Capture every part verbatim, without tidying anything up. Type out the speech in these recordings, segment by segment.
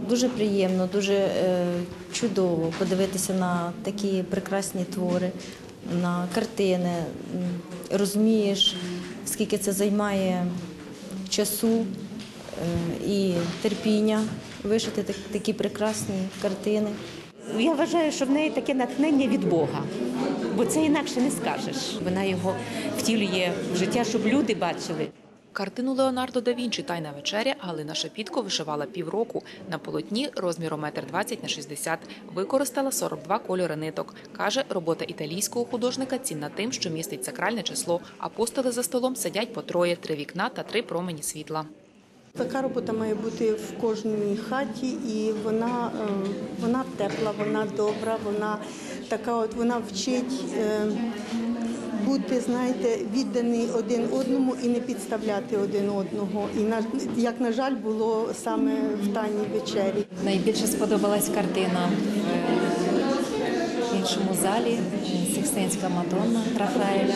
Дуже приємно, дуже чудово подивитися на такі прекрасні твори, на картини. Розумієш, скільки це займає часу і терпіння вишити такі прекрасні картини. Я вважаю, що в неї таке натхнення від Бога, бо це інакше не скажеш. Вона його втілює в життя, щоб люди бачили. Картину Леонардо да Вінчі «Тайна вечеря» Галина Шепітко вишивала півроку. На полотні розміром метр двадцять на шістдесят. Використала сорок два кольори ниток. Каже, робота італійського художника цінна тим, що містить сакральне число. Апостоли за столом сидять по троє, три вікна та три промені світла. Така робота має бути в кожній хаті, і вона, вона тепла, вона добра, вона така от, вона вчить бути, знаєте, відданий один одному і не підставляти один одного. І, як, на жаль, було саме в «Тайній вечері». Найбільше сподобалась картина в іншому залі «Сикстинська Мадонна» Рафаеля,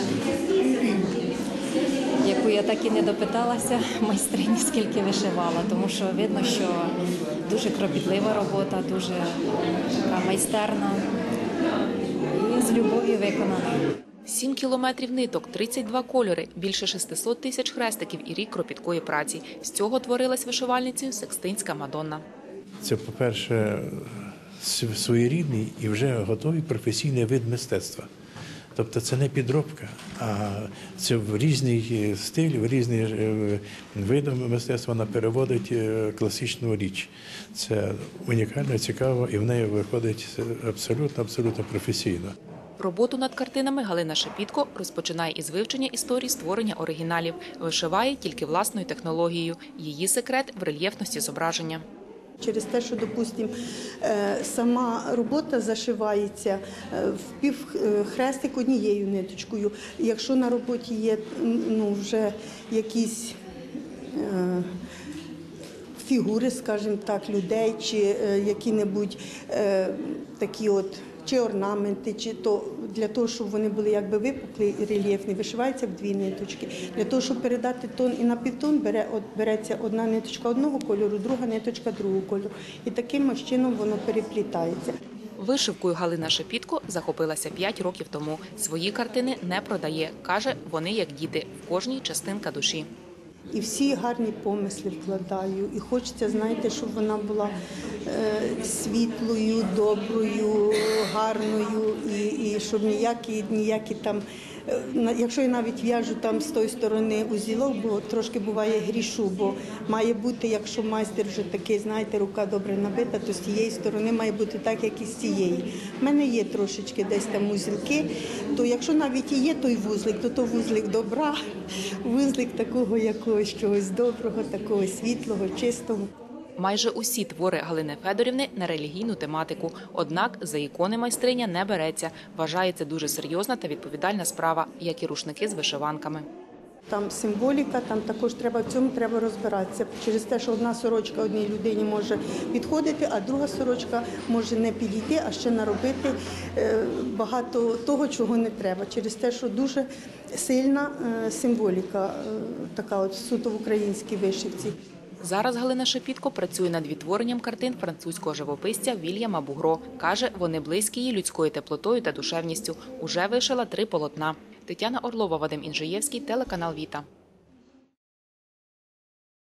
яку я так і не допиталася майстрині, скільки вишивала, тому що видно, що дуже кропітлива робота, дуже така майстерна і з любов'ю виконана. Сім кілометрів ниток, тридцять два кольори, більше шестисот тисяч хрестиків і рік кропіткої праці. З цього творилась вишивальницею Сикстинська Мадонна. Це, по-перше, своєрідний і вже готовий професійний вид мистецтва. Тобто це не підробка, а це в різний стиль, в різні види мистецтва вона переводить класичну річ. Це унікально, цікаво і в неї виходить абсолютно, абсолютно професійно. Роботу над картинами Галина Шепітко розпочинає із вивчення історії створення оригіналів. Вишиває тільки власною технологією. Її секрет – в рельєфності зображення. Через те, що, допустимо, сама робота зашивається в півхрестик однією ниточкою. Якщо на роботі є ну, вже якісь фігури, скажімо так, людей, чи які-небудь такі от, чи орнаменти, чи то для того, щоб вони були якби випуклі і рельєфні, вишивається в дві ниточки. Для того, щоб передати тон і на півтон, бере, от, береться одна ниточка одного кольору, друга ниточка другого кольору. І таким чином воно переплітається. Вишивкою Галина Шепітко захопилася п'ять років тому. Свої картини не продає. Каже, вони як діти, в кожній частинка душі. І всі гарні помисли вкладаю. І хочеться, знаєте, щоб вона була е, світлою, доброю, гарною, і, і щоб ніякі, ніякі там, е, якщо я навіть в'яжу там з тої сторони узілок, бо трошки буває грішу, бо має бути, якщо майстер вже такий, знаєте, рука добре набита, то з тієї сторони має бути так, як і з цієї. У мене є трошечки десь там узілки, то якщо навіть і є той вузлик, то то вузлик добра, вузлик такого якогось чогось доброго, такого світлого, чистого. Майже усі твори Галини Федорівни на релігійну тематику. Однак за ікони майстриня не береться. Вважає, це дуже серйозна та відповідальна справа, як і рушники з вишиванками. Там символіка, там також треба, в цьому треба розбиратися. Через те, що одна сорочка одній людині може підходити, а друга сорочка може не підійти, а ще наробити багато того, чого не треба. Через те, що дуже сильна символіка, така от суто в українській вишивці. Зараз Галина Шепітко працює над відтворенням картин французького живописця Вільяма Бугро. Каже, вони близькі їй людською теплотою та душевністю. Уже вишила три полотна. Тетяна Орлова, Вадим Інжиєвський, телеканал «Віта».